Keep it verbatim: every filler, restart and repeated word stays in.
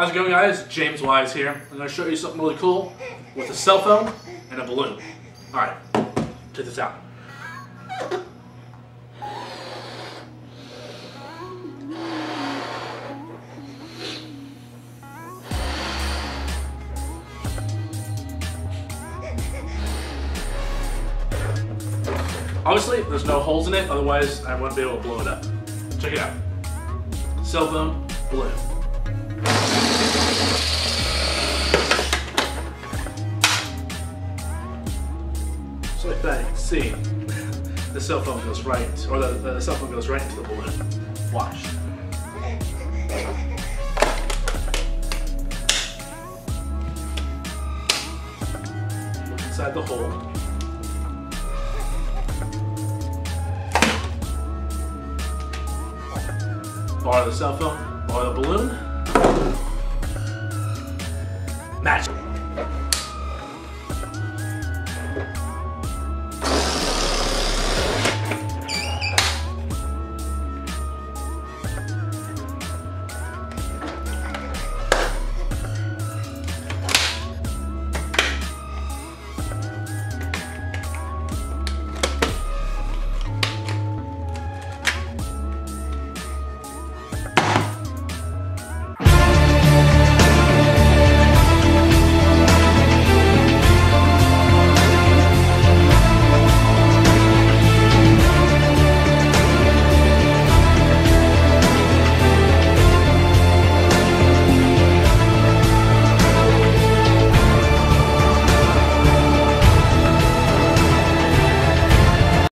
How's it going, guys? James Wise here. I'm going to show you something really cool with a cell phone and a balloon. Alright, check this out. Obviously, there's no holes in it, otherwise I wouldn't be able to blow it up. Check it out. Cell phone, balloon. So like that, you can see the cell phone goes right, or the, the cell phone goes right into the balloon. Watch. Look inside the hole. Borrow the cell phone, borrow the balloon.